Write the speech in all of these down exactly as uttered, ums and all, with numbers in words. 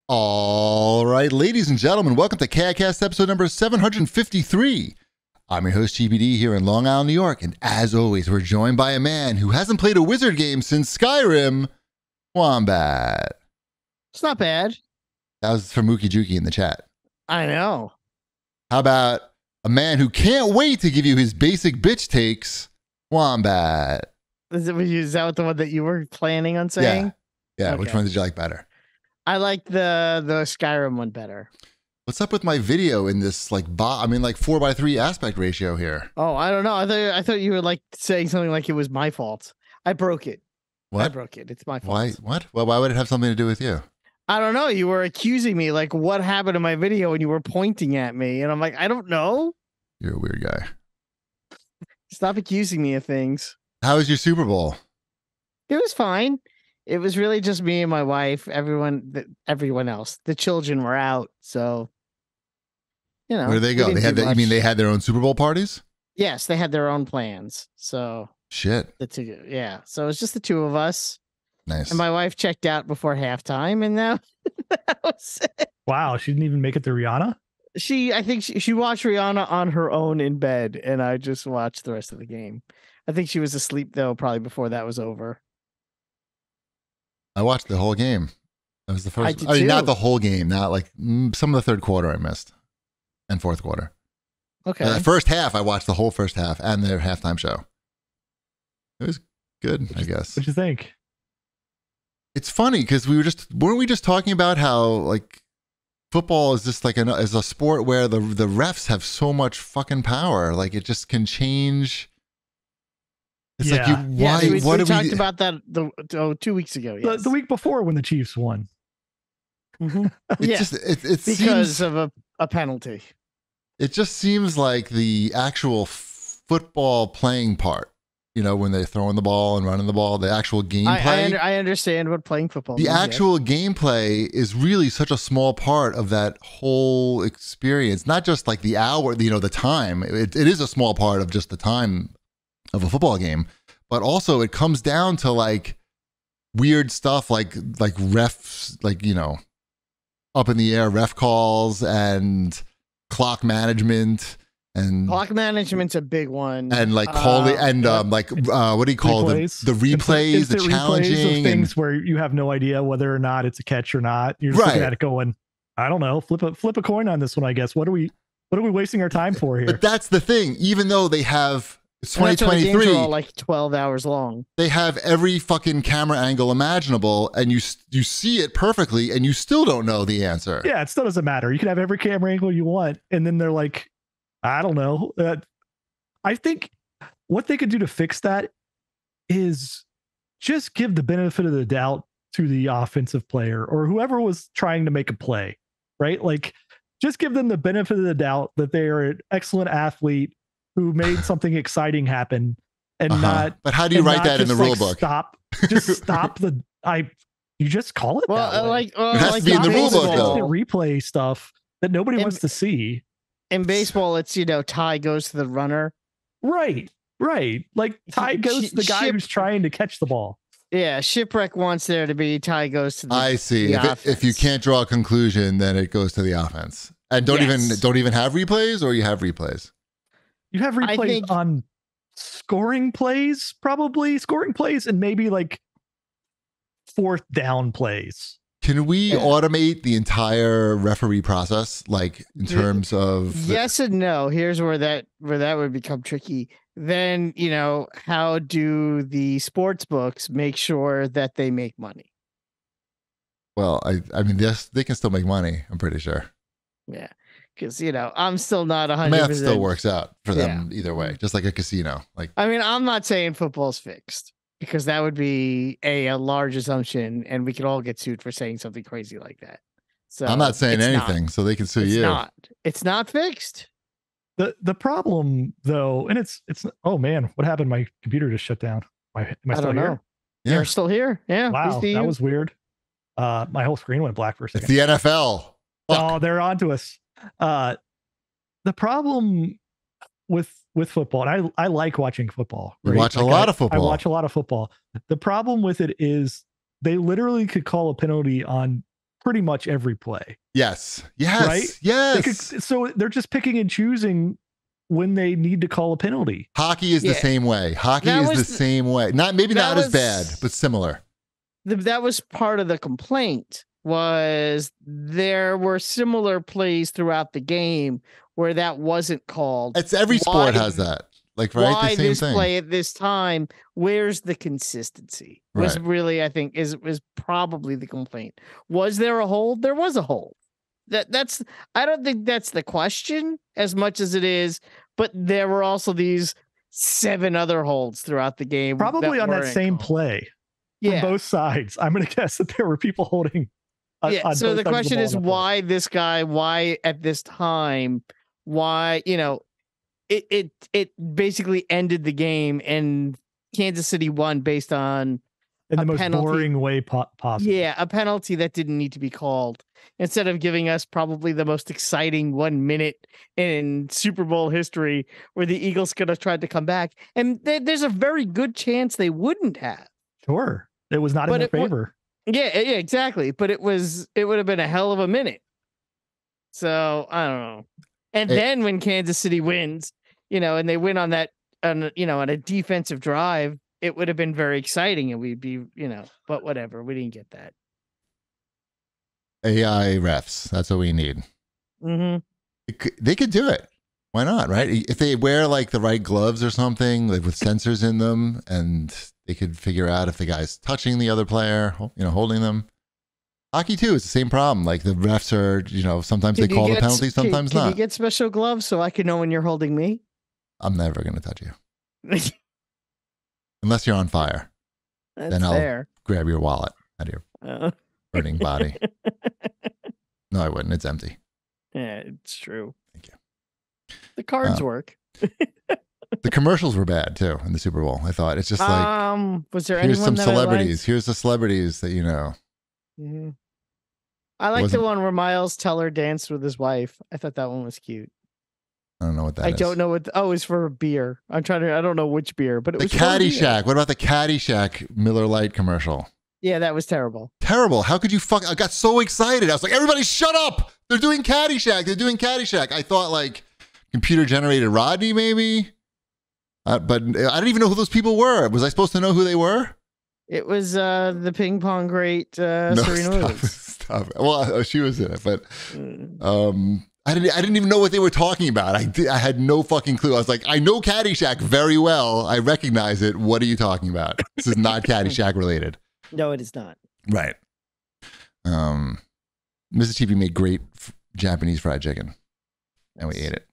All right, ladies and gentlemen, welcome to CAGcast episode number seven hundred fifty-three. I'm your host, G B D, here in Long Island, New York, and as always, we're joined by a man who hasn't played a wizard game since Skyrim, Wombat. It's not bad. That was from Mookie Juki in the chat. I know. How about a man who can't wait to give you his basic bitch takes, Wombat? Is, it, is that the one that you were planning on saying? Yeah, yeah. Okay. Which one did you like better? I like the the Skyrim one better. What's up with my video in this like bo- I mean like four by three aspect ratio here? Oh, I don't know. I thought I thought you were like saying something like it was my fault. I broke it. What? I broke it. It's my fault. Why? What? Well, why would it have something to do with you? I don't know. You were accusing me like what happened to my video and you were pointing at me and I'm like, I don't know. You're a weird guy. Stop accusing me of things. How was your Super Bowl? It was fine. It was really just me and my wife. Everyone, th- everyone else. The children were out, so you know. Where did they go? They had. The, you mean they had their own Super Bowl parties? Yes, they had their own plans. So shit. The two, yeah. So it was just the two of us. Nice. And my wife checked out before halftime, and now that was it. Wow, she didn't even make it to Rihanna. She, I think she, she watched Rihanna on her own in bed, and I just watched the rest of the game. I think she was asleep though, probably before that was over. I watched the whole game. That was the first. I did I mean, too. not the whole game. Not like mm, some of the third quarter I missed, and fourth quarter. Okay. Uh, the first half, I watched the whole first half and their halftime show. It was good, I guess. What'd you think? It's funny because we were just weren't we just talking about how like football is just like an is a sport where the the refs have so much fucking power. Like it just can change. It's Yeah. like you, Yeah, why? we, we what do talked we? about that the oh, two weeks ago. The, Yes. the week before when the Chiefs won. Mhm. It Yeah, just it, it because seems of a, a penalty. it just seems like the actual f- football playing part. You know, when they're throwing the ball and running the ball, the actual gameplay. I I, under, I understand what playing football. the means, yes. actual gameplay is really such a small part of that whole experience. Not just like the hour, you know, the time. It, it is a small part of just the time of a football game, but also it comes down to like weird stuff, like like refs, like you know, up in the air ref calls and clock management. And Clock management's a big one. and like calling Uh, and um, like uh, what do you call the Replays. the replays, Instant the replays challenging, of and things where you have no idea whether or not it's a catch or not. You're just Right. looking at it going, I don't know, flip a flip a coin on this one, I guess. What are we what are we wasting our time for here? but that's the thing. Even though they have it's And that's why the games are twenty twenty-three, all like twelve hours long. they have every fucking camera angle imaginable, and you s- you see it perfectly, and you still don't know the answer. Yeah, it still doesn't matter. You can have every camera angle you want, and then they're like, I don't know. Uh, I think what they could do to fix that is just give the benefit of the doubt to the offensive player or whoever was trying to make a play, right? Like, just give them the benefit of the doubt that they are an excellent athlete who made something exciting happen, and Uh-huh. not. But how do you and write not that in the just, rule like, book? Stop. Just stop the. I. You just call it Well, that uh, way. like well, It has to like be in the rule book, baseball, though. Replay stuff that nobody In- wants to see. In baseball, it's you know tie goes to the runner. Right, right. Like tie Sh- goes to the guy ship- who's trying to catch the ball. Yeah, shipwreck wants there to be tie goes to the. I see. the If, it, if you offense. can't draw a conclusion, then it goes to the offense, and don't even Yes. don't even have replays, or you have replays. You have I replays think- on scoring plays, probably scoring plays, and maybe like fourth down plays. Can we Yeah. automate the entire referee process, like in The- terms of the- Yes and no. Here's where that where that would become tricky. Then you know how do the sports books make sure that they make money? Well, I I mean, yes, they can still make money. I'm pretty sure. Yeah, because you know I'm still not a hundred Math percent. still works out for them either way, just like a casino. Like I mean, I'm not saying football's fixed because that would be a, a large assumption, and we could all get sued for saying something crazy like that. So I'm not saying it's anything, Not. so they can sue It's you. not. It's not fixed. The the problem though, and it's it's oh man, what happened? My computer just shut down. Am I, am I I still don't here? know. Yeah. You're still here. Yeah. we Wow, see that you. was weird. Uh, my whole screen went black for a It's second. the N F L. Fuck. Oh, they're onto us. Uh, the problem with with football, and I I like watching football. We right? watch a Like, lot I- of football. I watch a lot of football. The problem with it is they literally could call a penalty on pretty much every play. Yes. Yes. Right? Yes. They could, so they're just picking and choosing when they need to call a penalty. Hockey is Yeah. the same way. Hockey That is the was the- same way. Not maybe that not as was- bad, but similar. The, that was part of the complaint. Was there were similar plays throughout the game where that wasn't called. It's every sport Why- has that. Like right, Why the same this thing. play at this time? Where's the consistency? Was Right. really, I think, is was probably the complaint. Was there a hold? There was a hold. That that's. I don't think that's the question as much as it is. But there were also these seven other holds throughout the game. Probably on that weren't same called. play Yeah. from both sides. I'm going to guess that there were people holding. on- Yeah. on So both the sides of question ball is on that play. why this guy? Why at this time? Why you know? It it it basically ended the game, and Kansas City won based on in a the most penalty- boring way po- possible. yeah a penalty that didn't need to be called. Instead of giving us probably the most exciting one minute in Super Bowl history, where the Eagles could have tried to come back, and th- there's a very good chance they wouldn't have. Sure. It was not But in their it wa- favor. Yeah, yeah, exactly. But it was it would have been a hell of a minute. So I don't know. And It- then when Kansas City wins, you know, and they win on that, on you know, on a defensive drive, it would have been very exciting, and we'd be, you know, but whatever, we didn't get that. A I refs. That's what we need. Mm-hmm. It could- They could do it. Why not? Right? If they wear like the right gloves or something, like with sensors in them, and they could figure out if the guy's touching the other player, you know, holding them. Hockey too is the same problem. Like the refs are, you know, sometimes they call the penalty, sometimes can, not. Can you get special gloves so I can know when you're holding me? I'm never going to touch you unless you're on fire. That's Then I'll- fair. Grab your wallet out of your Uh, burning body. No, I wouldn't. It's empty. yeah, it's true. Thank you. The cards Uh, work. The commercials were bad too in the Super Bowl. I thought it's just like um, was there here's anyone some that I liked? celebrities. Here's the celebrities that you know. Mhm. I like the Wasn't- one where Miles Teller danced with his wife. I thought that one was cute. I don't know what that I is. don't know what. The, oh, it's for a beer. I'm trying to. I don't know which beer, but it The was for a beer. Caddyshack. What about the Caddyshack Miller Lite commercial? Yeah, that was terrible. Terrible. How could you fuck? I got so excited. I was like, everybody shut up. They're doing Caddyshack. They're doing Caddyshack. I thought like computer generated Rodney maybe. Uh, but I didn't even know who those people were. Was I supposed to know who they were? It was uh, the ping pong great uh, No, Serena stop, Williams. stop. Well, she was in it, but Mm. um, I didn't. I didn't even know what they were talking about. I did, I had no fucking clue. I was like, I know Caddyshack very well. I recognize it. What are you talking about? This is not Caddyshack related. No, it is not. Right. Um, Missus T V made great f- Japanese fried chicken, and we ate it.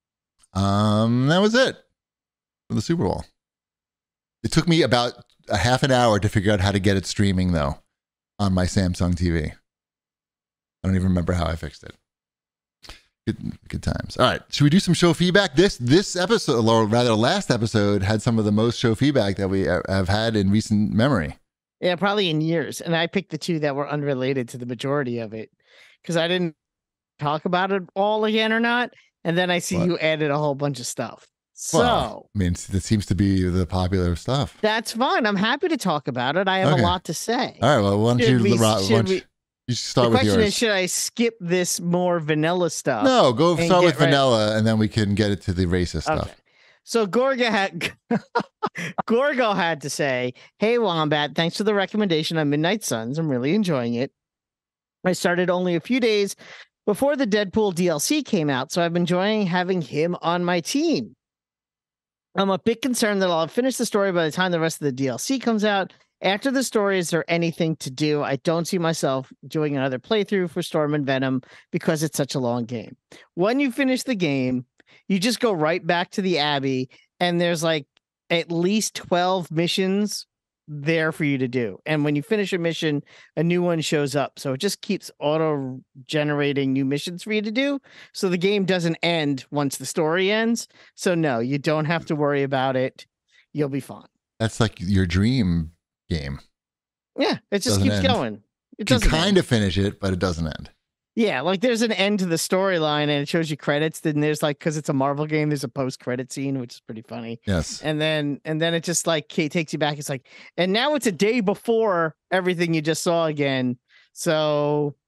Um, that was it for the Super Bowl. It took me about a half an hour to figure out how to get it streaming, though, on my Samsung T V. I don't even remember how I fixed it. Good, good times. All right, should we do some show feedback? This this episode, or rather, last episode had some of the most show feedback that we have had in recent memory. Yeah, probably in years. And I picked the two that were unrelated to the majority of it because I didn't talk about it all again or not. And then I see What? you added a whole bunch of stuff. So Well, I mean, that seems to be the popular stuff. that's fine. I'm happy to talk about it. I have Okay. a lot to say. All right, well, why don't Should you, we- Ro- why should don't you, we- you should start the with question yours. is, should I skip this more vanilla stuff? No, go and start get with right- vanilla, and then we can get it to the racist Okay. stuff. So Gorga had Gorgo had to say, "Hey Wombat, thanks for the recommendation on Midnight Suns. I'm really enjoying it. I started only a few days before the Deadpool D L C came out, so I've been enjoying having him on my team. I'm a bit concerned that I'll finish the story by the time the rest of the D L C comes out. After the story, is there anything to do? I don't see myself doing another playthrough for Storm and Venom because it's such a long game. When you finish the game, you just go right back to the Abbey, and there's like at least twelve missions there for you to do. And when you finish a mission, a new one shows up. So it just keeps auto generating new missions for you to do. So the game doesn't end once the story ends. So no, you don't have to worry about it. You'll be fine. That's like your dream game. Yeah, it just Doesn't keeps end. going. It You can doesn't kind end. of finish it, but it doesn't end. Yeah, like there's an end to the storyline and it shows you credits. Then there's like, because it's a Marvel game, there's a post credit scene, which is pretty funny. Yes. And then and then it just like Kate takes you back. It's like, and now it's a day before everything you just saw again. So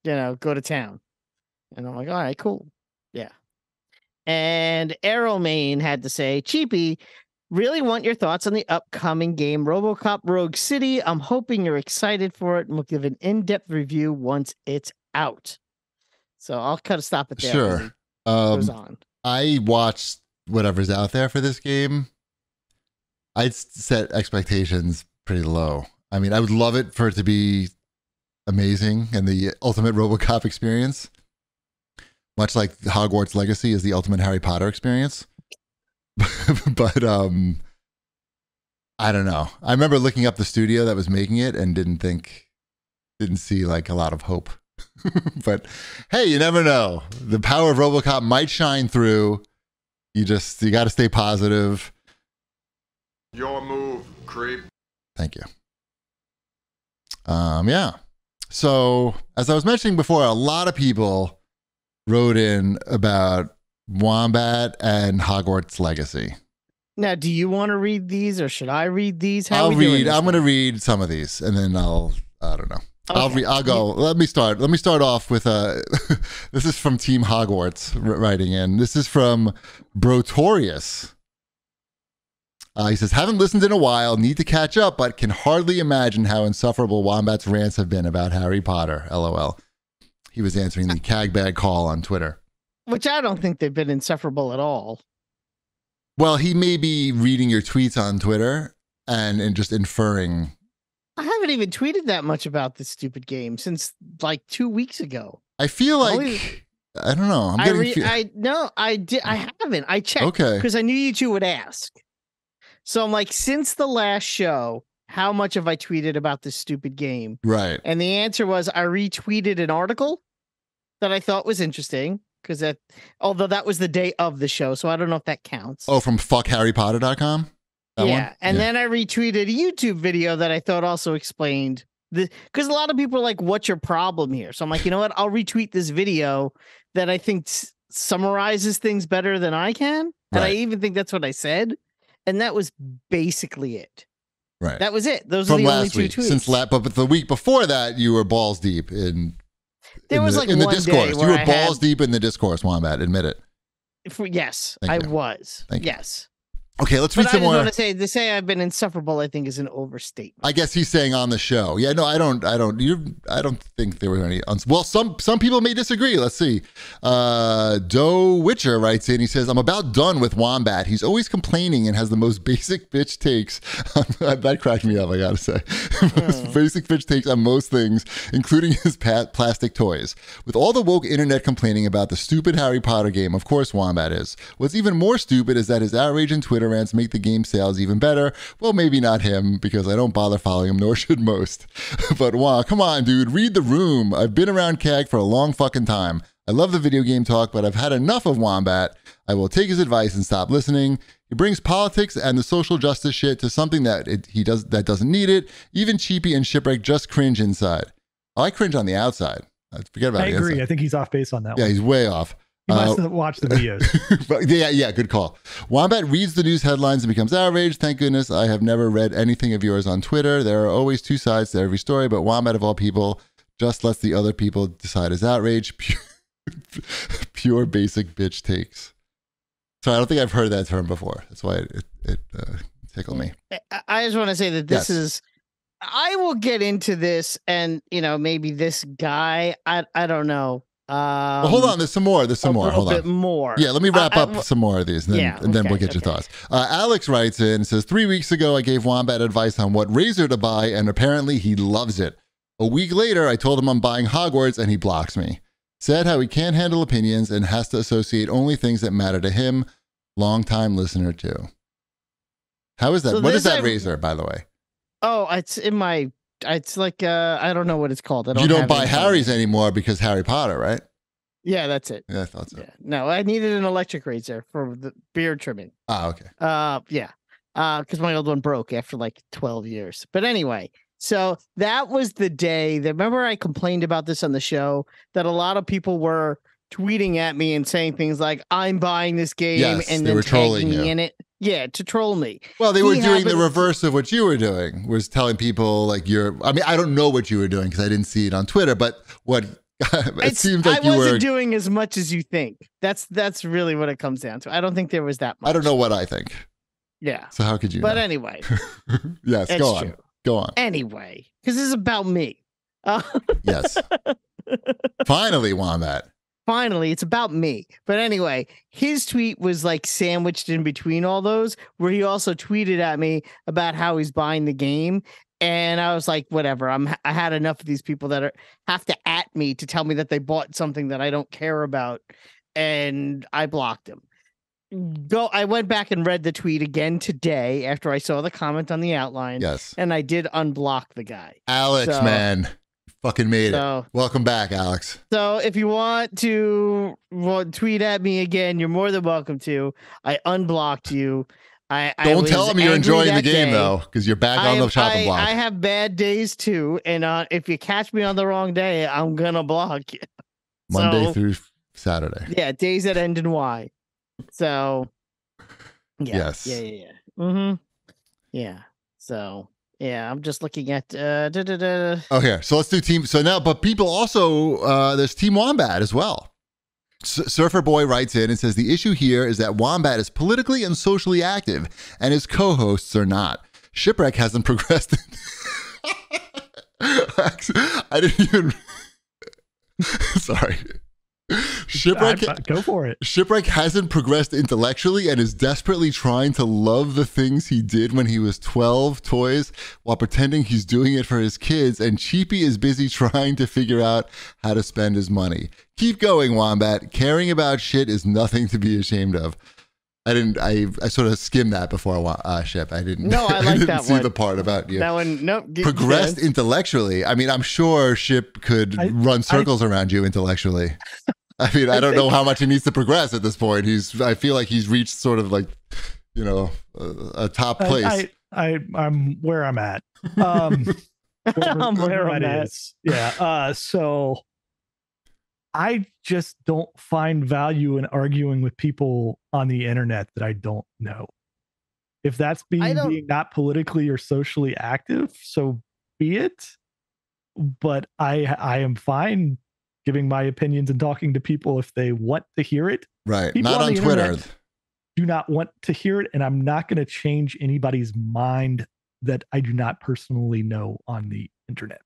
you know, go to town. And I'm like, all right, cool. Yeah. And Arrowmane had to say, Cheapy, really want your thoughts on the upcoming game, RoboCop Rogue City. I'm hoping you're excited for it, and we'll give an in-depth review once it's out. So I'll kind of stop it there. Sure. Um, goes on. I watched whatever's out there for this game. I'd set expectations pretty low. I mean, I would love it for it to be amazing and the ultimate RoboCop experience. Much like Hogwarts Legacy is the ultimate Harry Potter experience. But um, I don't know. I remember looking up the studio that was making it and didn't think, didn't see like a lot of hope. But hey, you never know. The power of RoboCop might shine through. You just, you got to stay positive. Your move, creep. Thank you. Um, yeah. So as I was mentioning before, a lot of people wrote in about Wombat and Hogwarts Legacy. Now, do you want to read these or should I read these? How I'll are we read. doing I'm going to read some of these and then I'll, I don't know. Okay. I'll re- I'll go. Let me start. Let me start off with uh this is from Team Hogwarts writing in. This is from Brotorius. Uh, he says, haven't listened in a while, need to catch up, but can hardly imagine how insufferable Wombat's rants have been about Harry Potter. LOL. He was answering the CAGbag call on Twitter. Which I don't think they've been insufferable at all. Well, he may be reading your tweets on Twitter and, and just inferring. I haven't even tweeted that much about this stupid game since like two weeks ago. I feel like, Only, I don't know. I'm I, getting. re- fe- I no, I did. I haven't. I checked. Okay. Because I knew you two would ask. So I'm like, since the last show, how much have I tweeted about this stupid game? Right. And the answer was I retweeted an article that I thought was interesting because that, although that was the day of the show, so I don't know if that counts. Oh, from fuck harry potter dot com? That yeah, one? and yeah. then I retweeted a YouTube video that I thought also explained the because a lot of people are like, "What's your problem here?" So I'm like, you know what? I'll retweet this video that I think s- summarizes things better than I can, and Right. I even think that's what I said, and that was basically it. Right. That was it. Those From are the only last two week. tweets. Since la- but, but the week before that, you were balls deep in. There in was the, like in the one discourse. day You where were I balls had- deep in the discourse, Wombat. Admit it. For, yes, Thank I you. was. Thank you. yes. Okay, let's But read I some just more. want to say to say I've been insufferable, I think, is an overstatement. I guess he's saying on the show. Yeah, no, I don't. I don't. You. I don't think there were any. Uns- well, some some people may disagree. Let's see. Uh, Doe Witcher writes in. He says, "I'm about done with Wombat. He's always complaining and has the most basic bitch takes." That cracked me up. I gotta say, most Oh. basic bitch takes on most things, including his pat- plastic toys. With all the woke internet complaining about the stupid Harry Potter game, of course Wombat is. What's even more stupid is that his outrage and Twitter rants make the game sales even better. Well, maybe not him, because I don't bother following him, nor should most. But wow, come on, dude, read the room. I've been around C A G for a long fucking time. I love the video game talk, but I've had enough of Wombat. I will take his advice and stop listening. He brings politics and the social justice shit to something that it, he does that doesn't need it. Even Cheapy and Shipwreck just cringe inside. Oh, I cringe on the outside. I forget about I the agree. inside. I think he's off base on that Yeah, one. he's way off. He must Uh, have watched the videos. but yeah, yeah, good call. Wombat reads the news headlines and becomes outraged. Thank goodness I have never read anything of yours on Twitter. There are always two sides to every story, but Wombat, of all people, just lets the other people decide his outrage. Pure, pure basic bitch takes. So I don't think I've heard that term before. That's why it, it, it uh, tickled me. I- I just want to say that this Yes. is. I will get into this, and you know, maybe this guy. I I don't know. Um, Well, hold on. There's some more. There's some a more. little Hold bit on. more. Yeah, let me wrap I- I- up some more of these, and then, Yeah, and then we'll okay, get your okay. thoughts. Uh, Alex writes in and says, three weeks ago, I gave Wombat advice on what razor to buy, and apparently he loves it. A week later, I told him I'm buying Hogwarts, and he blocks me. Said how he can't handle opinions and has to associate only things that matter to him. Long-time listener, too. How is that? So What is this that I- razor, by the way? Oh, it's in my. It's like uh, I don't know what it's called. I don't You don't have buy it in front of Harry's me. anymore because Harry Potter, right? Yeah, that's it. Yeah, I thought so. Yeah. No, I needed an electric razor for the beard trimming. Ah, okay. Uh, yeah. Uh, because my old one broke after like twelve years. But anyway, so that was the day that remember I complained about this on the show that a lot of people were tweeting at me and saying things like, I'm buying this game Yes, and they then were tagging trolling me you. in it. Yeah, to troll me. Well, they He were doing the happened- reverse of what you were doing, was telling people like you're, I mean, I don't know what you were doing because I didn't see it on Twitter, but what it It's- seems like I you wasn't were. doing as much as you think. That's that's really what it comes down to. I don't think there was that much. I don't know what I think. Yeah. So how could you? But know? anyway, yes, that's go on. true. Go on. Anyway, because this is about me. Uh, Yes. Finally, Wombat. finally, it's about me. But anyway, his tweet was like sandwiched in between all those, where he also tweeted at me about how he's buying the game. And I was like, whatever. I'm I had enough of these people that are have to at me to tell me that they bought something that I don't care about, and I blocked him. Go. I went back and read the tweet again today after I saw the comment on the outline, Yes. and I did unblock the guy. Alex, So- man. Fucking made it. So, Welcome back, Alex. so if you want to well, tweet at me again, you're more than welcome to. I unblocked you. I I Don't was tell him you're angry enjoying the that game, day. though, because you're back I on the have- chopping I, block. I have bad days too, and uh, if you catch me on the wrong day, I'm gonna block you. Monday So, through Saturday. yeah, days that end in Y. So, yeah, Yes. yeah, yeah, yeah. Mm-hmm. Yeah. So, yeah, I'm just looking at. Uh, da, da, da. Oh, here. So let's do team. So now, but people also, uh, there's Team Wombat as well. S- Surfer Boy writes in and says the issue here is that Wombat is politically and socially active, and his co-hosts are not. Shipwreck hasn't progressed. I didn't even. Sorry. Shipwreck. I- I- go for it. Shipwreck hasn't progressed intellectually and is desperately trying to love the things he did when he was twelve toys while pretending he's doing it for his kids, and Cheapy is busy trying to figure out how to spend his money. Keep going, Wombat. Caring about shit is nothing to be ashamed of. I didn't, I I sort of skimmed that before uh, Ship. I didn't, No, I like didn't that see one. the part about you. That one, nope. g- Progressed yeah. intellectually. I mean, I'm sure Ship could I- run circles around you intellectually. I mean, I, I don't know think- how much he needs to progress at this point. He's, I feel like he's reached sort of like, you know, a, a top place. I, I, I I'm where I'm at. Um, I'm where wherever I'm that at. is. Yeah. Uh, so I just don't find value in arguing with people on the internet that I don't know. If that's I being don't- being not politically or socially active, so be it. But I I am fine giving my opinions and talking to people if they want to hear it. right. people Not on on the Twitter. internet- Do not want to hear it, and I'm not going to change anybody's mind that I do not personally know on the internet.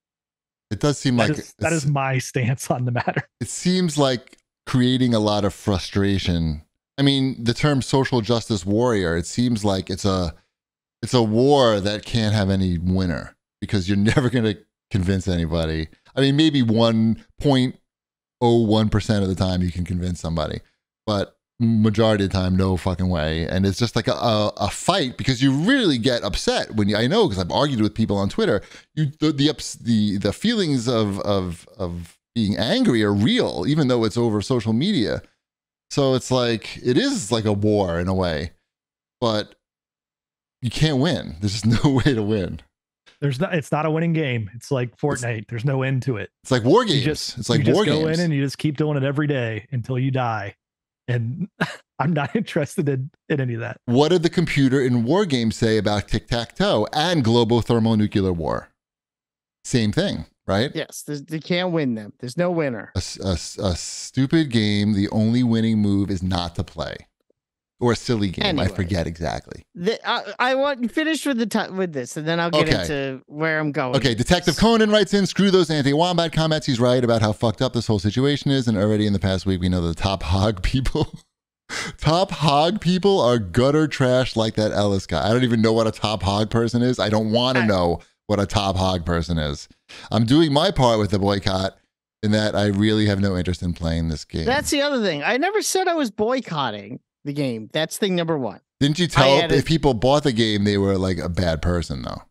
It does seem That like is, that it's- is my stance on the matter. it seems like creating a lot of frustration. I mean, the term social justice warrior, it seems like it's a it's a war that can't have any winner because you're never going to convince anybody. I mean, maybe one point zero one percent of the time you can convince somebody, but majority of the time, no fucking way. And it's just like a, a, a fight because you really get upset when you, I know, because I've argued with people on Twitter, you, the, the, ups, the, the feelings of, of, of being angry are real, even though it's over social media. So it's like, it is like a war in a way, but you can't win. There's just no way to win. There's not. It's not a winning game. It's like Fortnite. There's no end to it. It's like war games. You just, it's like you war just go games. in and you just keep doing it every day until you die. And I'm not interested in, in any of that. What did the computer in war games say about tic-tac-toe and global thermonuclear war? Same thing, right? Yes, there's, you can't win them. There's no winner. A, a, a stupid game, the only winning move is not to play. Or a silly game, Anyway. I forget exactly. The, I, I want finish with the t- with this, and then I'll get Okay. into where I'm going. Okay, Detective Conan writes in, screw those anti-wombat comments. He's right about how fucked up this whole situation is, and already in the past week, we know the top hog people... top hog people are gutter trash like that Ellis guy. I don't even know what a top hog person is. I don't want to I- know what a top hog person is. I'm doing my part with the boycott in that I really have no interest in playing this game. That's the other thing. I never said I was boycotting the game. That's thing number one. Didn't you tell added- if people bought the game, they were like a bad person, though?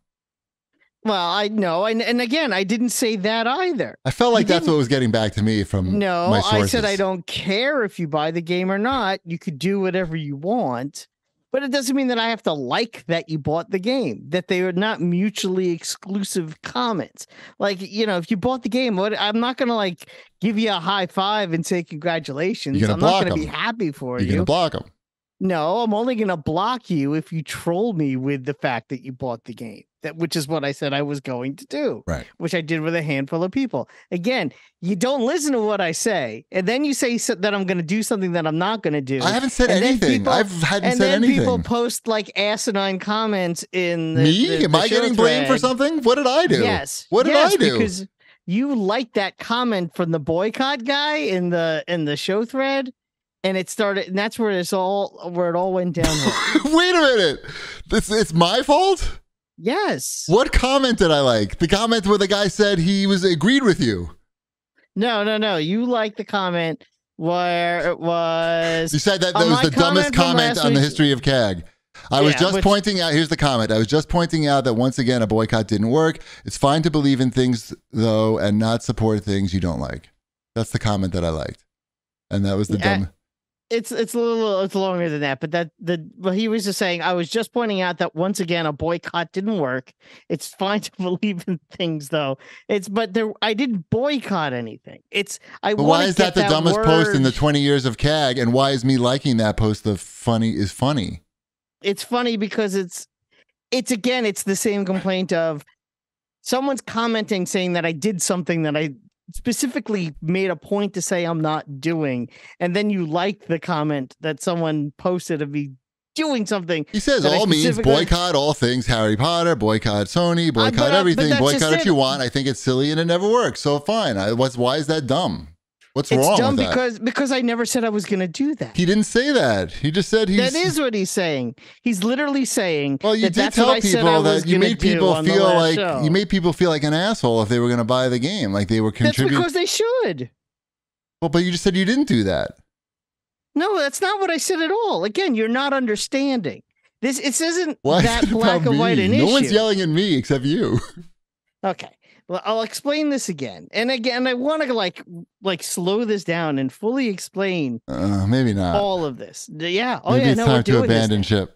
Well, I know, and and again, I didn't say that either. I felt like You that's what was getting back to me from No, my I sources. said I don't care if you buy the game or not. You could do whatever you want, but it doesn't mean that I have to like that you bought the game. That they are not mutually exclusive comments. Like, you know, if you bought the game, what I'm not gonna like give you a high five and say congratulations. You're gonna I'm not block gonna be them. happy for You're you. gonna block them. No, I'm only going to block you if you troll me with the fact that you bought the game. That which is what I said I was going to do. Right. Which I did with a handful of people. Again, you don't listen to what I say, and then you say so, that I'm going to do something that I'm not going to do. I haven't said and anything. People, I've hadn't and said then anything. People post like asinine comments in the, me. the, Am the I getting blamed thread. for something? What did I do? Yes. What did yes, I do? Because you liked that comment from the boycott guy in the in the show thread. And it started, and that's where it's all where it all went downhill. Wait a minute, this it's my fault. Yes. What comment did I like? The comment where the guy said he was agreed with you. No, no, no. You liked the comment where it was. You said that on that was my the dumbest comment from comment last on the week- history of C A G. I was Yeah, just which- pointing out, here's the comment. I was just pointing out that once again, a boycott didn't work. It's fine to believe in things, though, and not support things you don't like. That's the comment that I liked. And that was the Yeah, dumb. It's it's a little it's longer than that, but that the well, he was just saying I was just pointing out that once again a boycott didn't work. It's fine to believe in things though. It's but there I didn't boycott anything. It's I. But wanna why is get that the dumbest word. post in the twenty years of C A G? And why is me liking that post the funny is funny? It's funny because it's it's again it's the same complaint of someone's commenting saying that I did something that I specifically made a point to say I'm not doing, and then you like the comment that someone posted of me doing something. He says that I all means specifically- boycott all things Harry Potter, boycott Sony, boycott but, uh, but everything, that's boycott just if it. you want. I think it's silly and it never works. So fine. I, what's why is that dumb? What's It's wrong dumb with that? because because I never said I was going to do that. He didn't say that. He just said he's. That is what he's saying. He's literally saying. Well, you that did that's tell what I said I people was that you gonna made do people on the feel last like show. you made people feel like an asshole if they were going to buy the game, like they were That's contributing. because they should. Well, but you just said you didn't do that. No, that's not what I said at all. Again, you're not understanding. This it isn't Why that is it black about and white me? an No issue. one's yelling at me except you. Okay. Well, I'll explain this again. And again, I want to like like slow this down and fully explain Uh, maybe not. all of this. Yeah. Oh maybe yeah, it's no, time we're to doing this abandon now. ship.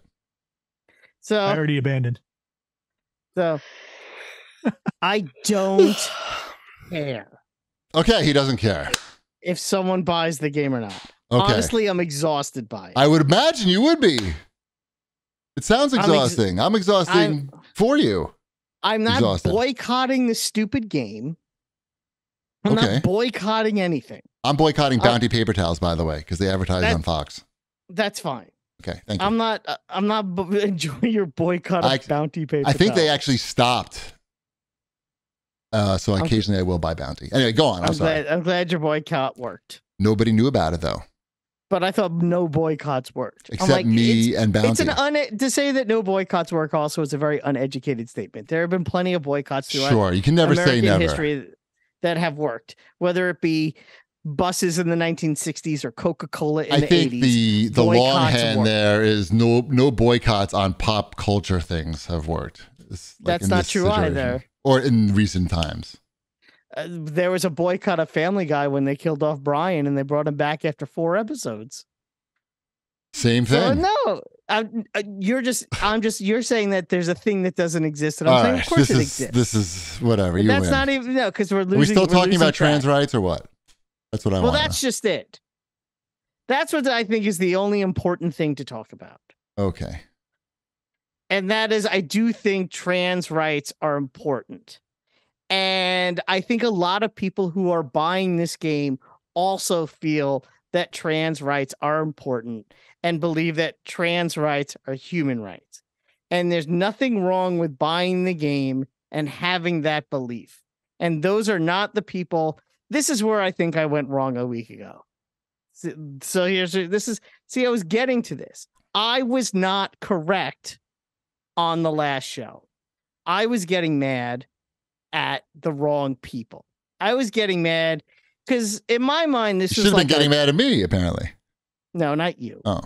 So I already abandoned. so I don't care Okay, he doesn't care. if someone buys the game or not. Okay. Honestly, I'm exhausted by it. I would imagine you would be. It sounds I'm ex- exhausting. I'm, exhausting for you. I'm not exhausted. boycotting the stupid game. I'm Okay. not boycotting anything. I'm boycotting I- Bounty paper towels, by the way, because they advertise That- on Fox. That's fine. Okay, thank you. I'm not. Uh, I'm not b- enjoying your boycott of I- bounty paper. I think they towels. actually stopped. Uh, so Okay. occasionally I will buy Bounty. Anyway, go on. I'm, I'm sorry. glad. I'm glad your boycott worked. Nobody knew about it though, But I thought no boycotts worked. I'm except like, me it's, and Bounty. It's an un- to say that no boycotts work. Also, is a very uneducated statement. There have been plenty of boycotts throughout Sure, you can never American say never. history that have worked, whether it be buses in the nineteen sixties or Coca-Cola in I the think eighties. the the boycotts longhand work. there is no no boycotts on pop culture things have worked. It's like That's in not this true situation. either. Or in recent times. Uh, there was a boycott of Family Guy when they killed off Brian and they brought him back after four episodes. Same So, thing. no, I, I, you're just, I'm just, you're saying that there's a thing that doesn't exist, and I'm All saying, right, of course this it is exists. this is whatever. But You that's win. not even no, because we're losing. Are we still we're talking losing about track. trans rights or what? That's what I Well, want. that's just it. That's what I think is the only important thing to talk about, Okay. and that is, I do think trans rights are important, and I think a lot of people who are buying this game also feel that trans rights are important and believe that trans rights are human rights. And there's nothing wrong with buying the game and having that belief. And those are not the people. This is where I think I went wrong a week ago. So, so here's this is see, I was getting to this. I was not correct on the last show. I was getting mad at the wrong people. I was getting mad because in my mind, this You was should have like been getting a- mad at me, apparently. no, not you. Oh.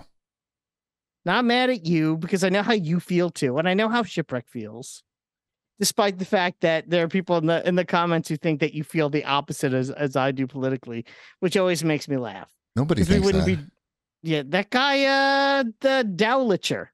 Not mad at you because I know how you feel too, and I know how Shipwreck feels. Despite the fact that there are people in the in the comments who think that you feel the opposite as as I do politically, which always makes me laugh. Nobody 'Cause we thinks wouldn't that. be, yeah, that guy, uh, the Dowlicher.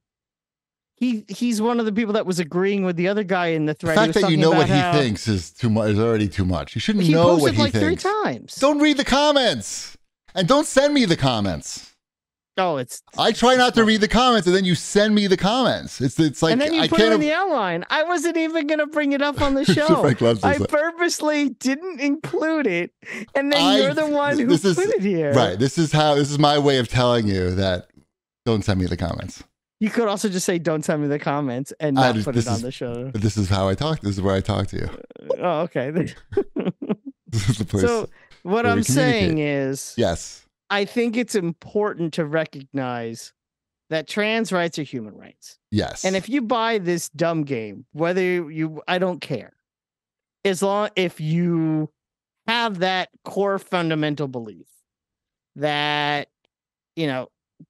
He he's one of the people that was agreeing with the other guy in the The thread. He fact was that you talking know what about he how- thinks is too much is already too much. You shouldn't He know posted what he like thinks. three times. Don't read the comments. And don't send me the comments. Oh, it's. I try not to read the comments, and then you send me the comments. It's it's like and then you I put can't. it in the outline. I wasn't even going to bring it up on the show. Frank loves this. I purposely didn't include it, and then I- you're the one who this put is- it here. Right. This is how. This is my way of telling you that. Don't send me the comments. You could also just say, "Don't send me the comments," and I not just- put this it on is- the show. But this is how I talk. This is where I talk to you. Oh, okay. This is the place. So what where we I'm saying communicate. is, yes. I think it's important to recognize that trans rights are human rights. Yes. And if you buy this dumb game, whether you, I don't care, as long if you have that core fundamental belief that, you know,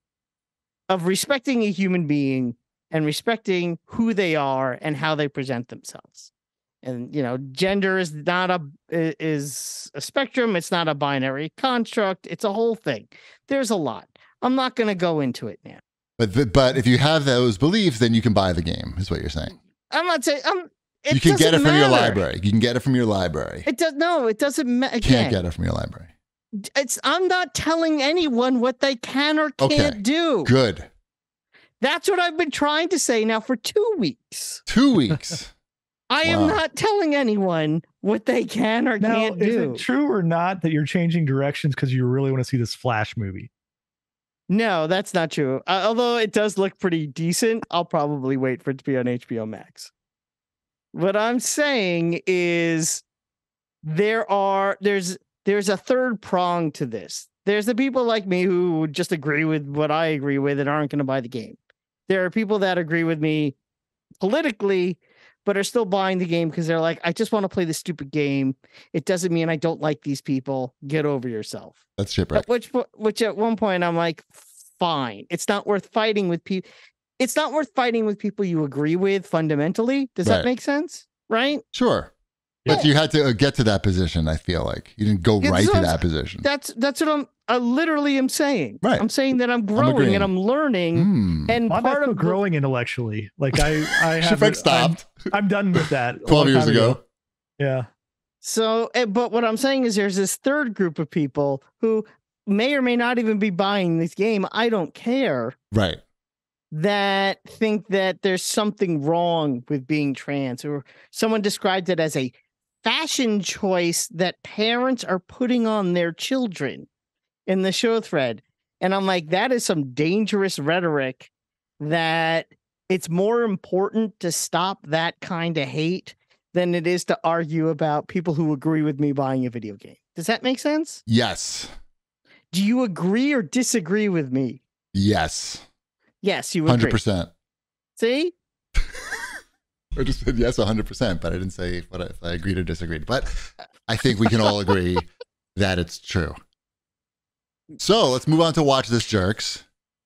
of respecting a human being and respecting who they are and how they present themselves. And, you know, gender is not a is a spectrum. It's not a binary construct. It's a whole thing. There's a lot. I'm not going to go into it now. But the, but if you have those beliefs, then you can buy the game. Is what you're saying. I'm not saying I'm. It You can get it doesn't from your matter. library. You can get it from your library. It does no. It doesn't matter. You can't get it from your library. It's. I'm not telling anyone what they can or can't Okay. do. Good. That's what I've been trying to say now for two weeks. Two weeks. I Wow. am not telling anyone what they can or Now, can't is do. it true or not that you're changing directions because you really want to see this Flash movie? No, that's not true. Uh, although it does look pretty decent, I'll probably wait for it to be on H B O Max. What I'm saying is there are there's there's a third prong to this. There's the people like me who would just agree with what I agree with and aren't going to buy the game. There are people that agree with me politically, but are still buying the game because they're like, I just want to play this stupid game. It doesn't mean I don't like these people. Get over yourself. That's shipwreck. At which, po- which at one point I'm like, fine. It's not worth fighting with people. It's not worth fighting with people you agree with fundamentally. Does Right. that make sense? Right? Sure. But Yeah. you had to uh, get to that position, I feel like. You didn't go Yeah, right so to I'm- that position. That's that's what I'm. I literally am saying. Right. I'm saying that I'm growing agreeing. and I'm learning. Hmm. And I'm part not of the- growing intellectually. Like I, I have. Shipwreck stopped I'm, I'm done with that. a twelve long years time ago. Yeah. So, eh, but what I'm saying is there's this third group of people who may or may not even be buying this game. I don't care. Right. That think that there's something wrong with being trans, or someone described it as a fashion choice that parents are putting on their children in the show thread. And I'm like, that is some dangerous rhetoric that it's more important to stop that kind of hate than it is to argue about people who agree with me buying a video game. Does that make sense? Yes. Do you agree or disagree with me? Yes. Yes, you one hundred agree. percent. See? I just said yes one hundred percent, but I didn't say what I, if I agreed or disagreed. But I think we can all agree that it's true. So let's move on to Watch This Jerks.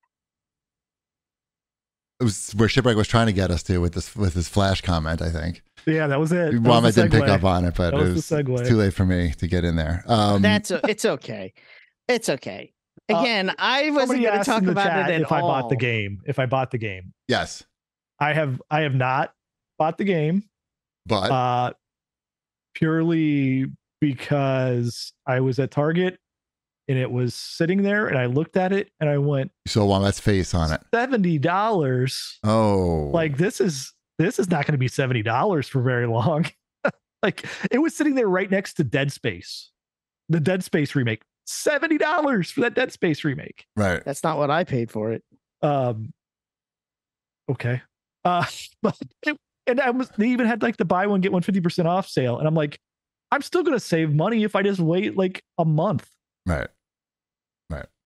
It was where Shipwreck was trying to get us to with this with his flash comment, I think. Yeah, that was it. That Wama was the didn't pick segue. up on it, but That it was was the segue. it's too late for me to get in there. Um, That's a, it's okay. It's okay. Uh, Again, I wasn't Somebody going to asked talk in the about chat it at if all. I bought the game. If I bought the game, yes, I have. I have not bought the game. but Uh, purely because I was at Target and it was sitting there, and I looked at it and I went, you saw Wama's face on it. seventy dollars. Oh, Like this is this is not going to be seventy dollars for very long. Like it was sitting there right next to Dead Space, the Dead Space remake. seventy dollars for that Dead Space remake. right. That's not what I paid for it. Um. Okay. Uh, but it, and I was they even had like the buy one get one fifty percent off sale, and I'm like, I'm still gonna save money if I just wait like a month. Right. Right.